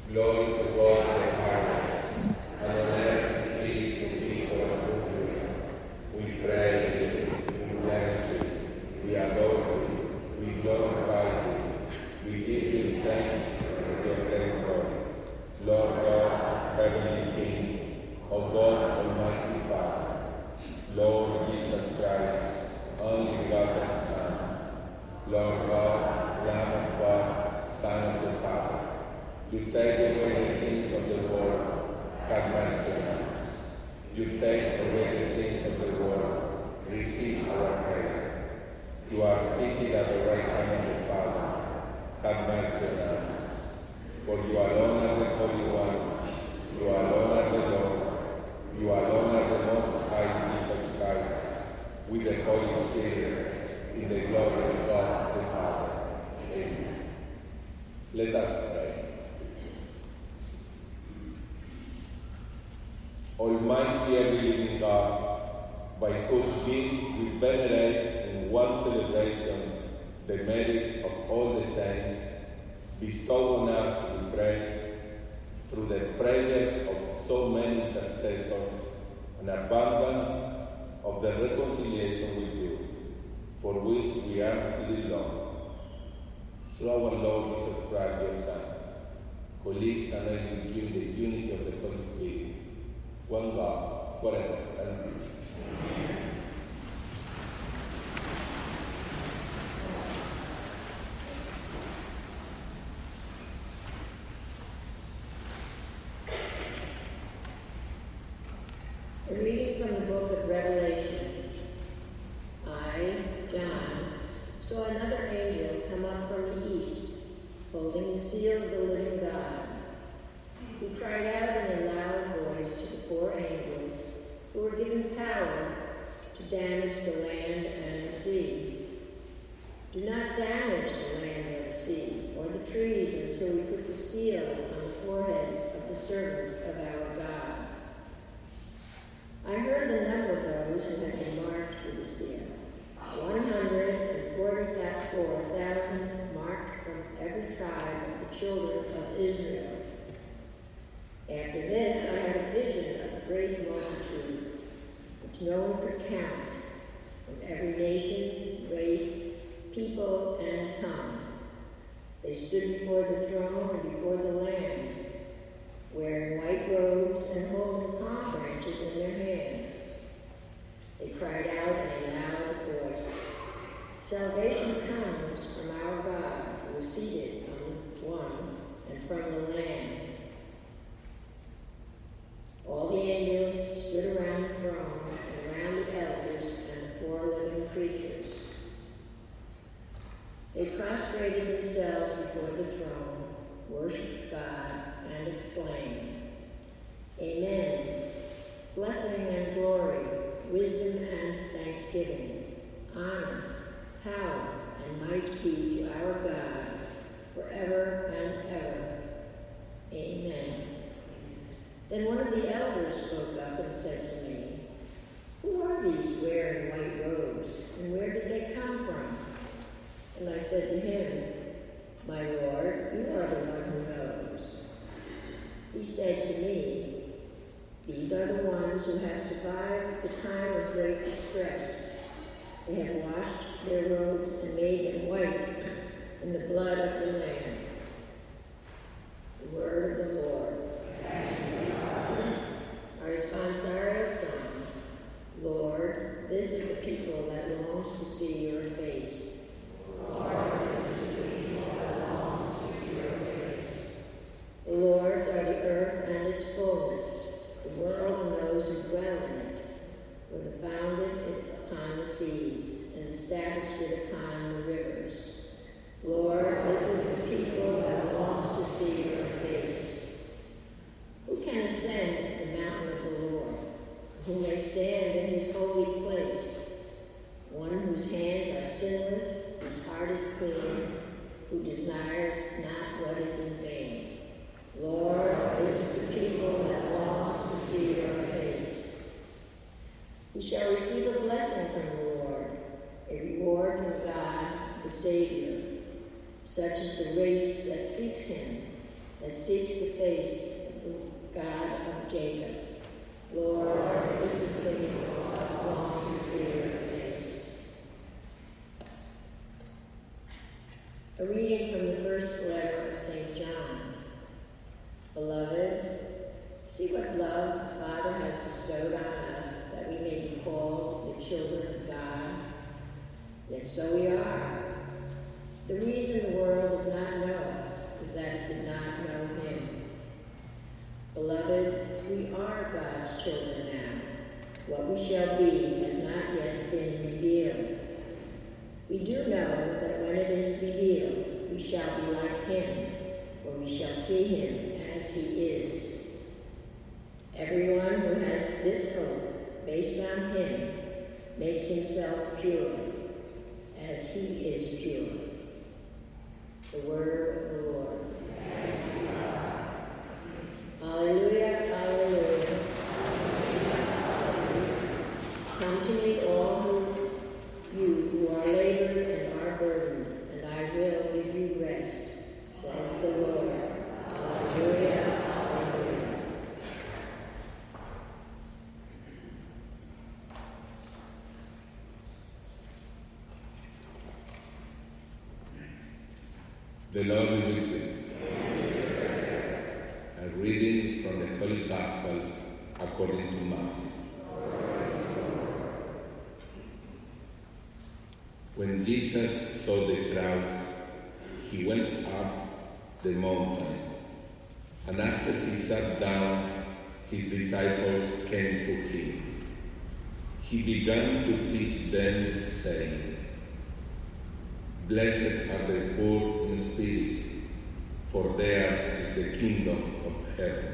Glory to God in the highest, and on earth peace to people of good will. We praise you, we bless you, we adore you, we glorify you, we give you thanks for your great glory. Lord God, Heavenly King, O God, Almighty Father, Lord Jesus Christ, only begotten Son, Lord God, Lamb of God, Son of the Father, you take away the sins of the world, have mercy on us. You take away the sins of the world, receive our prayer. You are seated at the right hand of the Father, have mercy on us. For you alone are the Holy One, you alone are the Lord, you alone are the Most High Jesus Christ, with the Holy Spirit, in the glory of God the Father. Amen. Let us pray. Almighty ever living God, by whose gift we venerate in one celebration the merits of all the saints, bestow on us, we pray, through the prayers of so many intercessors, an abundance of the reconciliation with you, for which we earnestly long. Through our Lord Jesus Christ, your Son, who lives and reigns with you in the unity of the Holy Spirit, one God, forever and ever. A reading from the book of Revelation. I, John, saw another angel come up from the east, holding the seal of the living God. He cried out in a loud voice to the four angels who were given power to damage the land and the sea. Do not damage the land or the sea, or the trees until we put the seal on the foreheads of the servants of our God. I heard the number of those who had been marked with the seal. 144,000 marked from every tribe of the children of Israel. After this, I had a vision of a great multitude, which no one could count, from every nation, race, people, and tongue. They stood before the throne and before the Lamb, wearing white robes and holding palm branches in their hands. They cried out in a loud voice, "Salvation comes from our God, who is seated on the one and from the Lamb." All the angels stood around the throne and around the elders and the four living creatures. They prostrated themselves before the throne, worshipped God, and exclaimed, "Amen. Blessing and glory, wisdom and thanksgiving, honor, power, and might be to our God forever and ever. Amen." Then one of the elders spoke up and said to me, "Who are these wearing white robes, and where did they come from?" And I said to him, "My Lord, you are the one who knows." He said to me, "These are the ones who have survived the time of great distress. They have washed their robes and made them white in the blood of the Lamb." The word of the Lord. Our responsorial song. Lord, this is the people that longs to see your face. Lord, this is the people that longs to see your face. The Lord's are the earth and its fullness, the world and those who dwell in it, for the founded it upon the seas and established it upon the rivers. Lord, this is the people that longs to see your face. Who can ascend the mountain of the Lord? Who may stand in his holy place? One whose hands are sinless, whose heart is clean, who desires not what is in vain. Lord, this is the people that longs to see your face. He shall receive a blessing from the Lord, a reward from God, the Savior. Such is the race that seeks him, that seeks the face, the God of Jacob. Lord, this is the people that longs to see your face. A reading from the first letter of St. John. Beloved, see what love the Father has bestowed on us, that we may be called the children of God. Yet so we are. The reason the world does not know us is that it did not know him. Beloved, we are God's children now. What we shall be has not yet been revealed. We do know that when it is revealed, we shall be like him, for we shall see him as he is. Everyone who has this hope based on him makes himself pure, as he is pure. The word of the Lord. Hallelujah, hallelujah. Come to me, all you who are labored and are burdened, and I will give you rest, says the Lord. Hallelujah, hallelujah. The Lord be with you. A reading from the Holy Gospel according to Matthew. When Jesus saw the crowds, he went up the mountain, and after he sat down, his disciples came to him. He began to teach them, saying, Blessed are the poor in spirit, for theirs is the kingdom of heaven.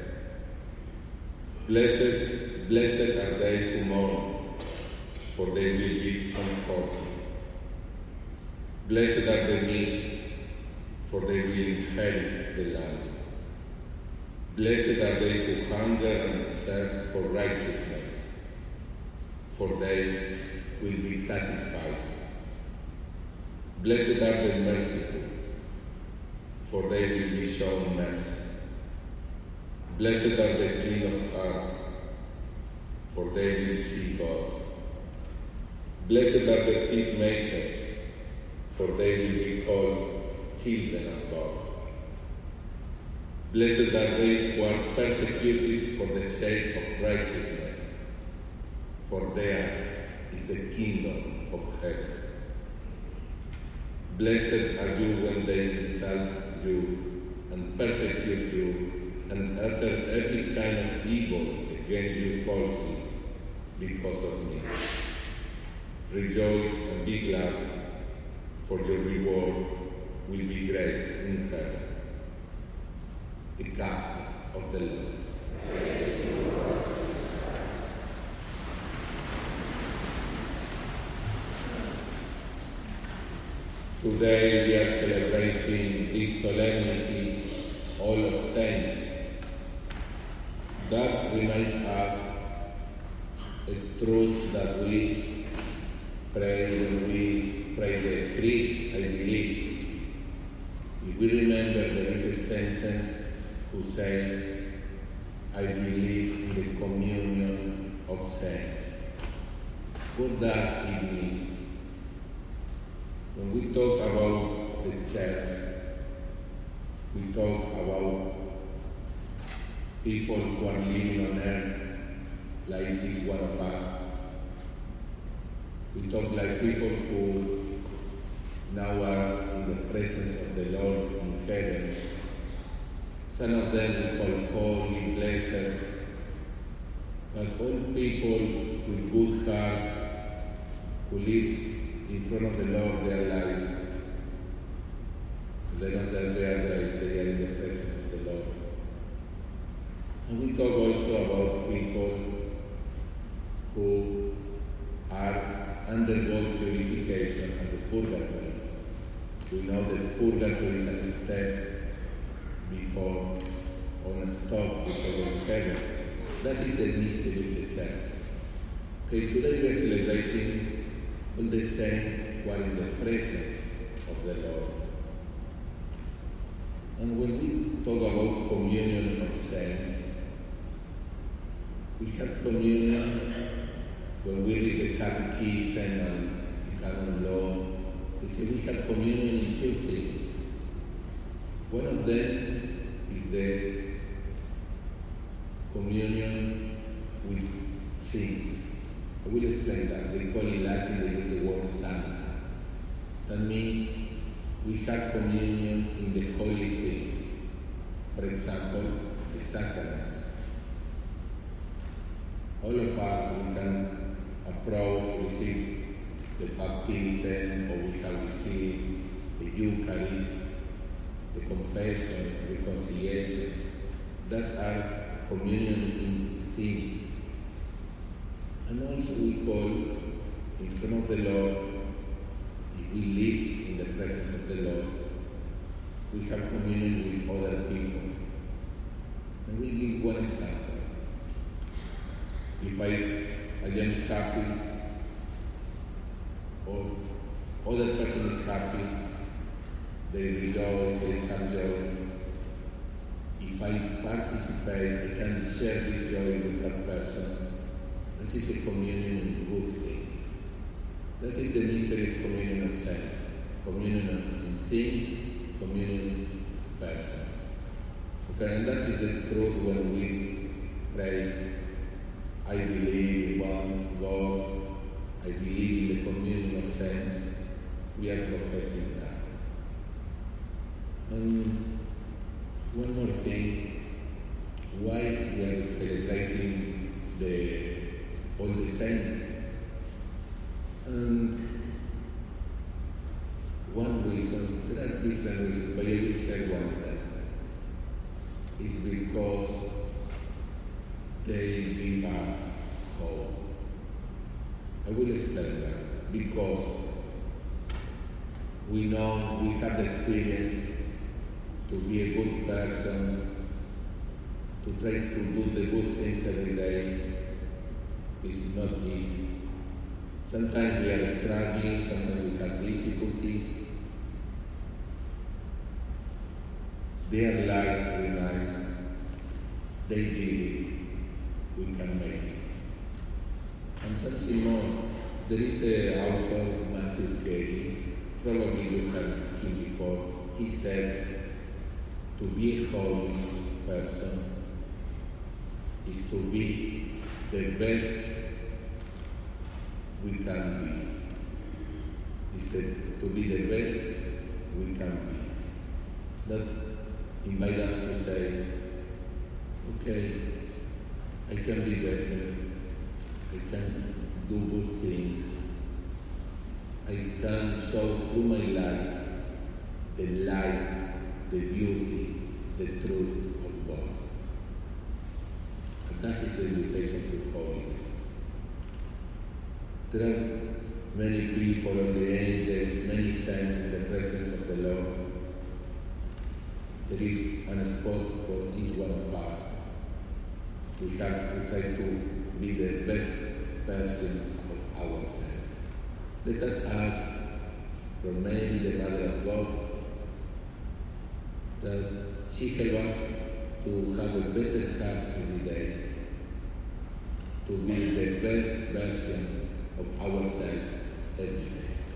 Blessed are they who mourn, for they will be comforted. Blessed are the meek, for they will inherit the land. Blessed are they who hunger and thirst for righteousness, for they will be satisfied. Blessed are the merciful, for they will be shown mercy. Blessed are the clean of heart, for they will see God. Blessed are the peacemakers, for they will be called children of God. Blessed are they who are persecuted for the sake of righteousness, for theirs is the kingdom of heaven. Blessed are you when they insult you and persecute you and utter every kind of evil against you falsely because of me. Rejoice and be glad, for your reward will be great in heaven. The Gospel of the Lord. Praise to you, Lord. Today we are celebrating this solemnity, All of Saints. That reminds us a truth that we pray when we pray the Creed, I believe. If we remember there is a sentence who says, I believe in the communion of saints. What does it mean? When we talk about the church, we talk about people who are living on earth like each one of us. We talk like people who now are in the presence of the Lord in heaven. Some of them we call holy, blessed, but all people with good heart who live in front of the Lord their life. They don't tell their lives, they are in the presence of the Lord. And we talk also about people who are undergoing purification and the purgatory. We know that purgatory is a step before, on a stop before heaven. That is the mystery of the church. Okay, today we are celebrating all the saints who are in the presence of the Lord. And when we talk about communion We have communion when we read the Catechism and the canon law. We say we have communion in two things. One of them is the communion with things. I will explain that. They call in Latin, they use the word santa. That means we have communion in the holy things. For example, the sacraments. All of us, we can approach, receive the baptism, or we can receive the Eucharist, the confession, reconciliation. That's our communion in things. And also we call in front of the Lord, if we live in the presence of the Lord, we have communion with other people. And we give one example. If I am happy, or other person is happy, they rejoice, they have joy. If I participate, I can share this joy with that person. This is a communion in good things. That is the mystery of communion of saints. Communion in things, communion in persons. Okay, and that is the truth when we pray, I believe in one God, I believe in the communion of saints. We are professing that. And one more thing, why we are celebrating all the saints? And one reason, there are different reasons, but I will say one of them, is because they bring us hope. I will explain that. Because we know, we have the experience to be a good person, to try to do the good things every day is not easy. Sometimes we are struggling, sometimes we have difficulties. Their life reminds they did it, we can make it. And something more, there is an author, Matthew Kelly, probably you have him before. He said, to be a holy person is to be the best we can be. Is to be the best we can be. That invites us to say, okay, I can be better, I can do good things, I can show through my life the light, the beauty, the truth of God. And that is the invitation to holiness. There are many people, the angels, many saints in the presence of the Lord. There is a spot for each one of us. We have to try to be the best person of ourselves. Let us ask from Mary, the Mother of God, that she help us to have a better heart every day, to be the best version of ourselves every day.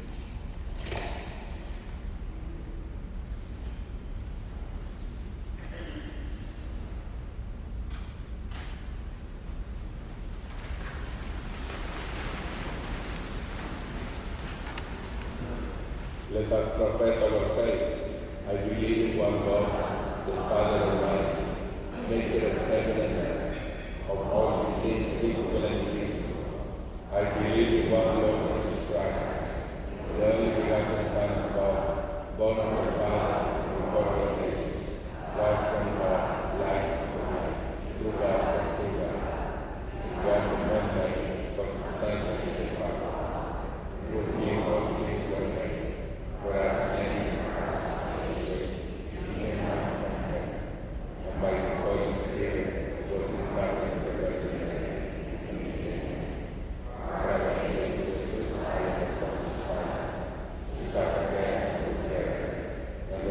Let us profess our faith. I believe in one God, the Father Almighty, maker of heaven and earth, of all things visible and invisible. I believe in one Lord Jesus Christ, the only begotten Son of God, born of the Father, before all ages, God from God, light from light, true God from true God, God the Almighty, consubstantial to the Father, through him all things were made, for us and by the Holy Spirit was incarnate in the Virgin Mary and became Christ Jesus crucified and crucified. He suffered death and was buried, and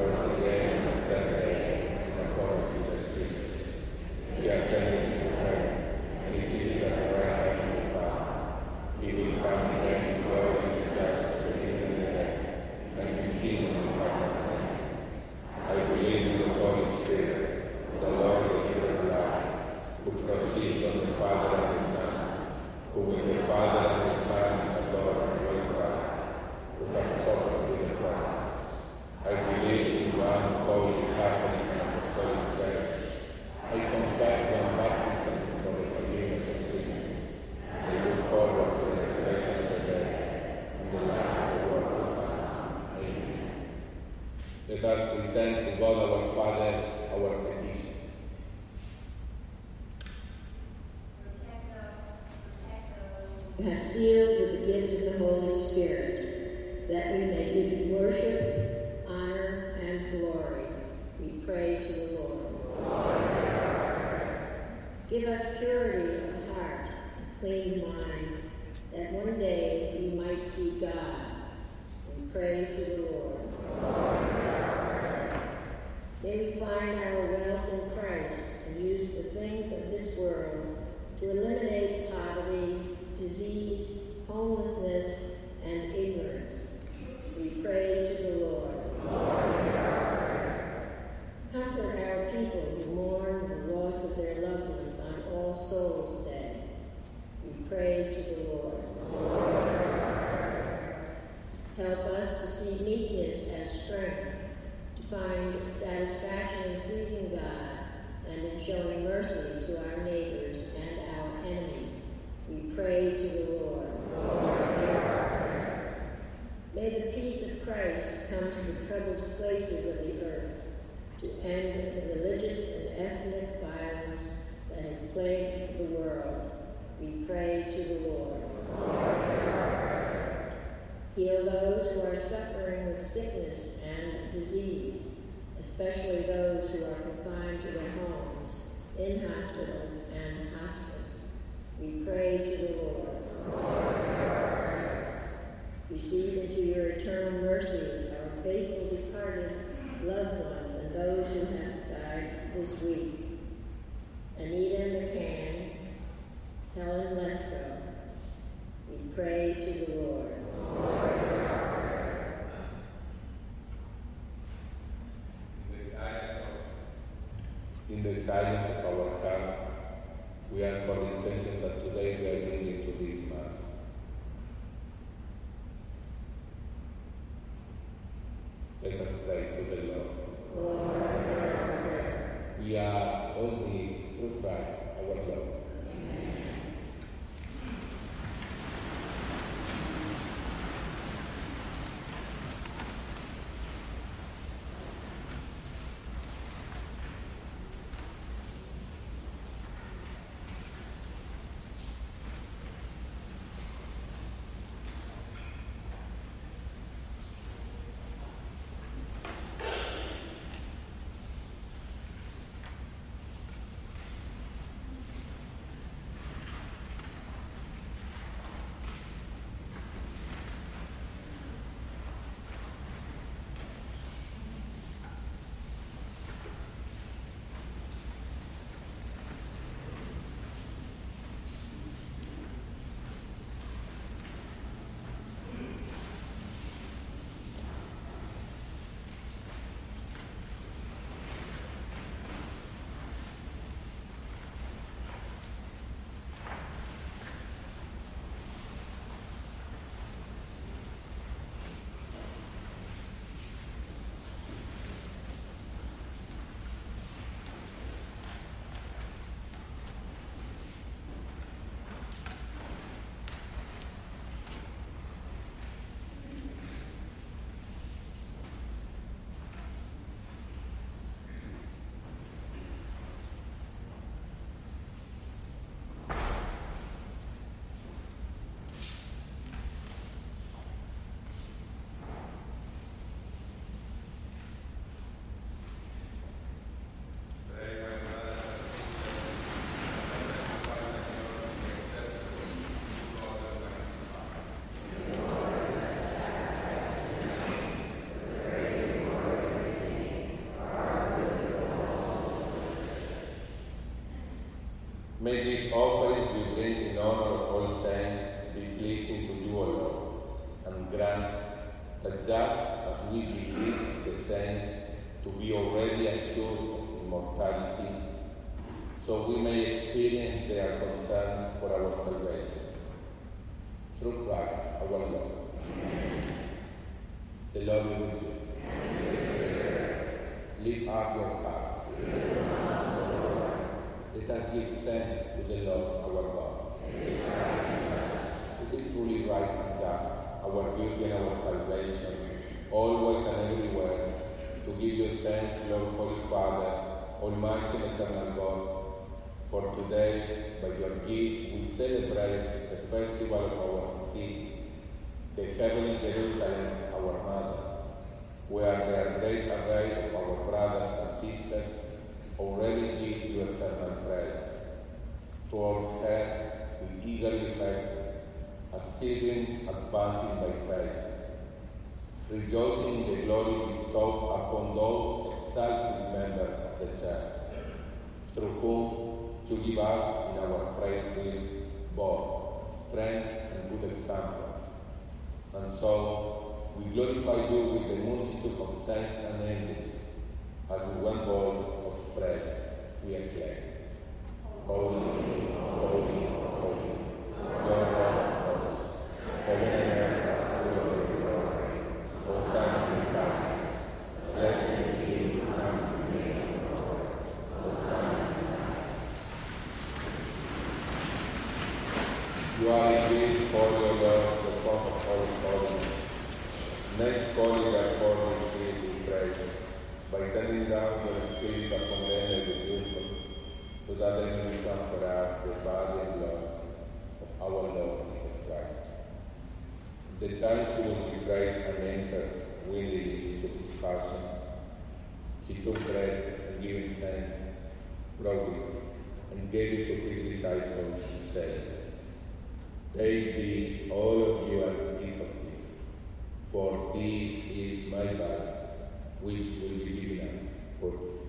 Let us present to God our Father our petitions. You have sealed with the gift of the Holy Spirit, that we may give you worship, honor, and glory. We pray to the Lord. Give us purity of heart and clean minds, that one day we might see God. We pray to the Lord. May we find our wealth in Christ and use the things of this world to eliminate poverty, disease, homelessness, and ignorance. We pray to the Lord. Comfort our people who mourn the loss of their loved ones on All Souls Day. We pray to the Lord. Help us to see meekness as strength, to find satisfaction in pleasing God and in showing mercy to our neighbors and our enemies. We pray to the Lord. May the peace of Christ come to the troubled places of the earth, to end the religious and ethnic violence that has plagued the world. We pray to the Lord. Heal those who are suffering with sickness and disease, especially those who are confined to their homes, in hospitals and hospice. We pray to the Lord. Receive into your eternal mercy our faithful departed loved ones and those who have died this week. Anita McCann, Helen Lesko. We pray to the Lord. In the silence of our heart, we ask for the intention that today we are bringing to this Mass. Let us pray to the Lord. We ask all this through Christ our Lord. May these offerings we bring in honor of all saints be pleasing to you, O Lord, and grant that just as we believe the saints to be already assured of immortality, so we may experience their concern for our salvation. Through Christ our Lord. Amen. The Lord be with you. Lift up your hearts. Let us give thanks to the Lord our God. It is truly right and just, our beauty and our salvation, always and everywhere, to give you thanks, Lord, Holy Father, Almighty and eternal God. For today, by your gift, we celebrate the festival of our city, the heavenly Jerusalem, our Mother, where the great array of our brothers and sisters already give you eternal praise. Towards her, we eagerly hasten, as pilgrims advancing by faith, rejoicing in the glory bestowed upon those exalted members of the Church, through whom to give us in our frailty both strength and good example. And so we glorify you with the multitude of saints and angels, as with one voice of praise we acclaim. Holy, holy, holy, Lord God of hosts, heaven and earth are full of your glory. Hosanna in the highest. Blessed is he who comes in the name of the Lord. Hosanna in the highest. You are indeed holy, O Lord, the font of all holiness. Make holy therefore this Spirit, we pray, by sending down your Spirit upon them as a gift, so that they may become for us the body and blood of our Lord Jesus Christ. The time he was betrayed and entered willingly into his passion, he took bread and giving thanks, broke it, and gave it to his disciples, saying, "Take this, all of you, and eat of it, for this is my body, which will be given up for you."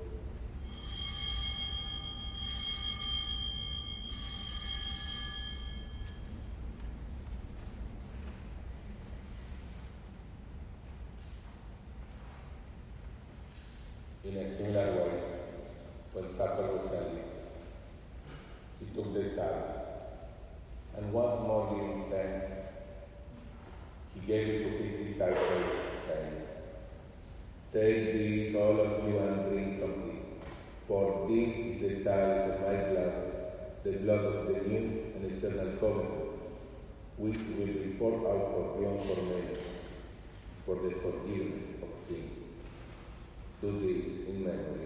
In a similar way, when supper was ended, he took the chalice, and once more giving thanks, he gave it to his disciples, saying, "Take this, all of you, and drink from it, for this is the chalice of my blood, the blood of the new and eternal covenant, which will be poured out for you and for many, for the forgiveness of sins. Do this in memory of me."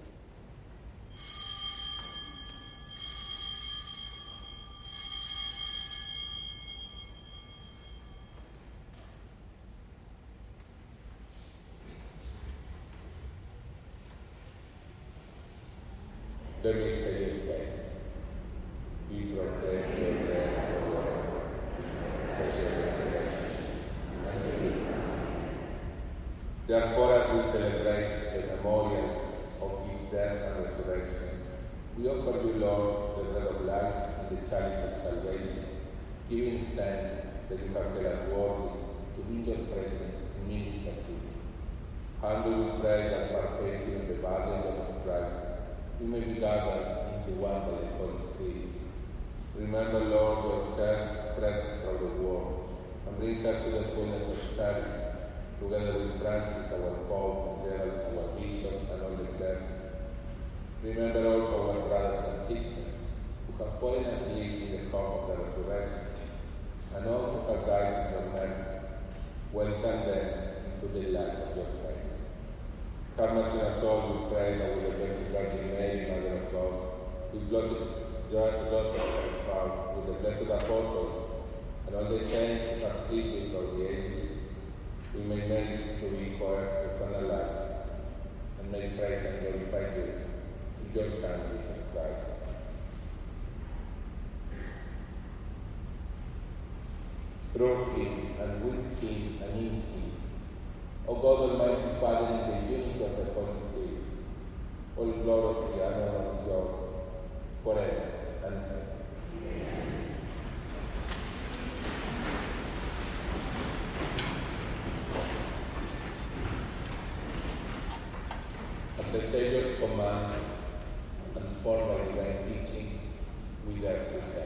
The mystery of faith. We proclaim your death, O Lord, for your resurrection and your kingdom. Therefore, as we celebrate the memorial of his death and resurrection, we offer you, Lord, the bread of life and the chalice of salvation, giving thanks that you have made us worthy to be in your presence and minister to you. Humbly we pray that partaking in the body and blood of Christ, we may be gathered into one by the Holy Spirit. Remember, Lord, your church spread throughout the world, and bring her to the fullness of charity, together with Francis, our Pope, and Gerald, our Bishop, and all the clergy. Remember also our brothers and sisters who have fallen asleep in the hope of the resurrection, and all who have died in your mercy. Welcome them into the light of your face. Have mercy on us all, we pray, that with the Blessed Virgin Mary, Mother of God, with Blessed Joseph, her spouse, with the blessed apostles, and all the saints who have pleased you for the ages, we may merit to be heirs of eternal life, and may praise and glorify you in your Son, Jesus Christ. Through him, and with him, and in him, O God, Almighty Father, in the unity of the Holy Spirit, all glory and honor is yours, forever and ever. At the Savior's command, and formed by divine teaching, we dare to say,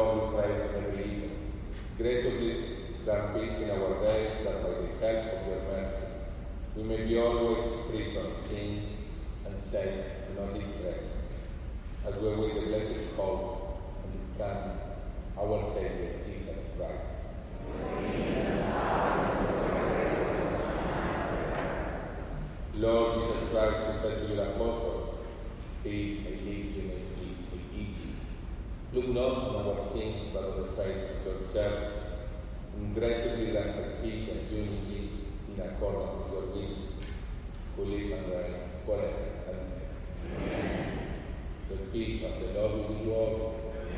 Lord, we pray for the believer. Graciously grant peace in our days, that by the help of your mercy we may be always free from sin and safe and not distress, as we await the blessed hope and the coming our Savior, Jesus Christ. Lord Jesus Christ, who said to your apostles, peace I leave you, my peace I give you. Look not on our sins, but on the faith of your church, and graciously grant her peace and unity in accordance with your will, who live and reign forever and ever. Amen. The peace of the Lord will be with you always.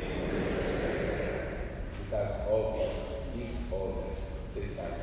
Let us offer each other the sacrifice.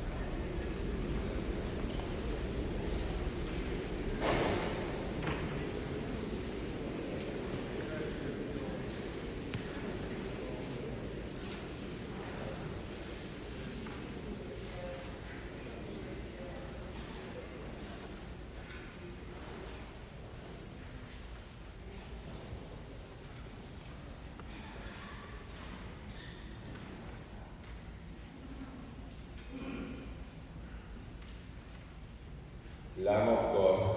Lamb of God,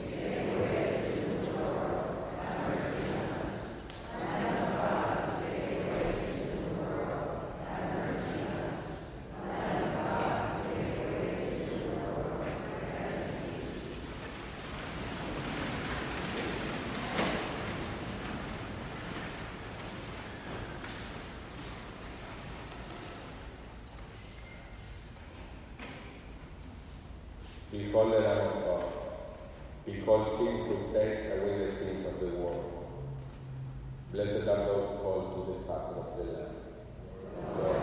behold the Lamb of God. Behold him who takes away the sins of the world. Blessed are those called to the supper of the Lamb. Lord,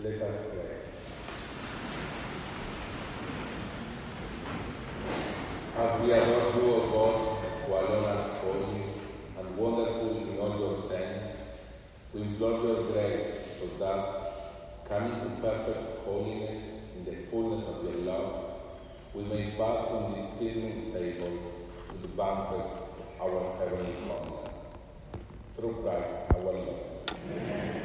Let us pray. As we adore you, O God, who alone are holy and wonderful in all your saints, we implore your grace so that, coming to perfect holiness in the fullness of your love, we may pass from this pilgrim table to the banquet of our heavenly home. Through Christ our Lord. Amen.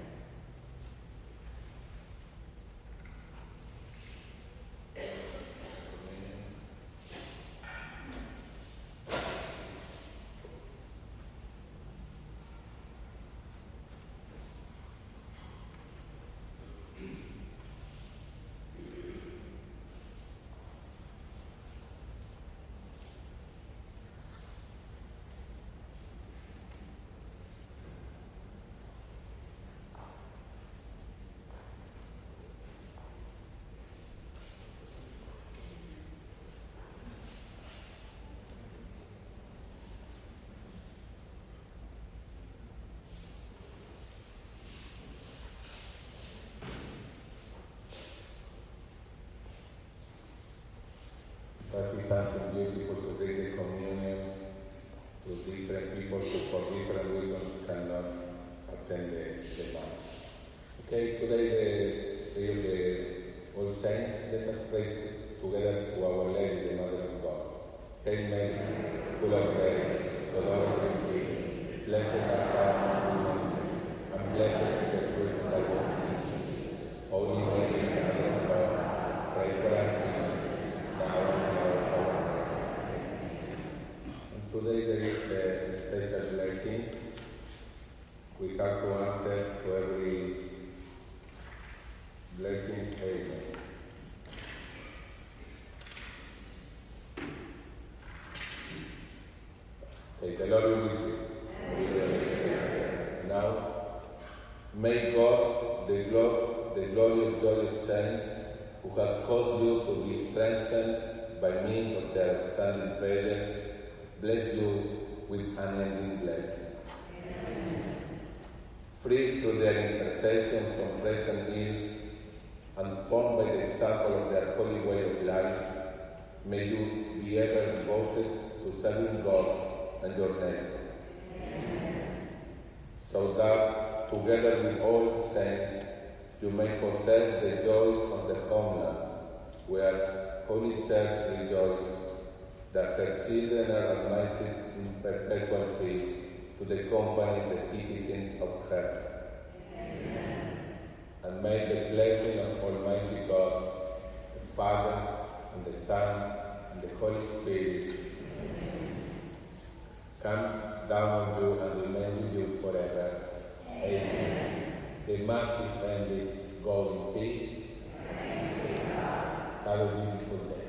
That is something beautiful to bring the communion to different people who for different reasons cannot attend the Mass. Okay, today the day of the All Saints, let us pray together to Our Lady, the Mother of God. Hail Mary, full of grace, the Lord is with thee. Blessed art thou among women, and blessed is the fruit of thy womb, Jesus. Holy Mary, Mother of God, pray for us sinners, now and in our hour of our death. And today there is a special blessing. We have to answer to every blessing. Amen. Okay, the Lord will be with you. Now, may God, the glory of joy of saints, who have caused you to be strengthened by means of their outstanding prayers, bless you with unending blessing. Amen. Freed through their intercession from present ills and formed by the example of their holy way of life, may you be ever devoted to serving God and your neighbor. Amen. So that, together with all saints, you may possess the joys of the homeland, where Holy Church rejoices that her children are united in perpetual peace to the company of the citizens of heaven. Amen. And may the blessing of Almighty God, the Father, and the Son, and the Holy Spirit, come down on you and remain with you forever. Amen. The Mass is ended. Go in peace. Have a beautiful day.